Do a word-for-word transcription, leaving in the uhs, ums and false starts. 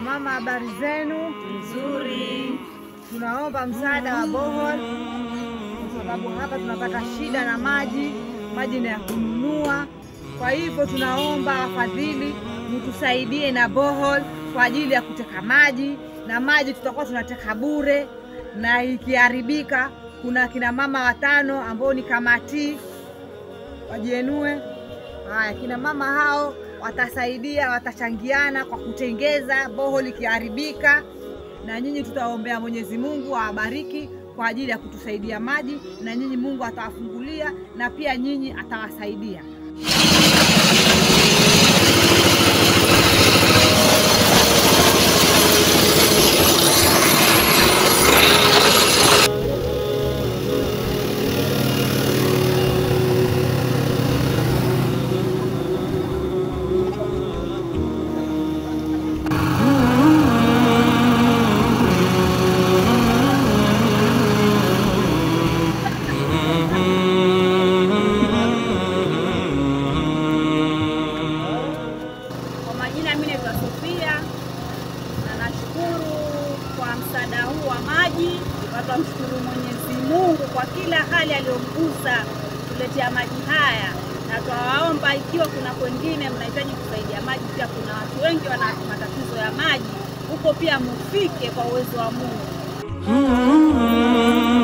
Wamama, habari zenu? Nzuri. Tunaomba msaada wa bohol kwa sababu hapa tunapata shida na maji, maji ni ya kununua. Kwa hivyo tunaomba wafadhili mtusaidie na bohol kwa ajili ya kuteka maji, na maji tutakuwa tunateka bure, na ikiharibika kuna kina mama watano ambao ni kamati wajienue. Haya, kina mama hao watasaidia, watachangiana kwa kutengeza bohol ikiharibika, na nyinyi tutaombea Mwenyezi Mungu awabariki kwa ajili ya kutusaidia maji, na nyinyi Mungu atawafungulia na pia nyinyi atawasaidia. Mimi naitwa Sophia na nashukuru kwa msaada huu wa maji. Tunamshukuru Mwenyezi Mungu kwa kila hali aliyomgusa kuletea maji haya, na twawaomba ikiwa kuna wengine mnahitaji kusaidia maji, pia kuna watu wengi wana matatizo ya maji huko, pia mufike kwa uwezo wa Mungu.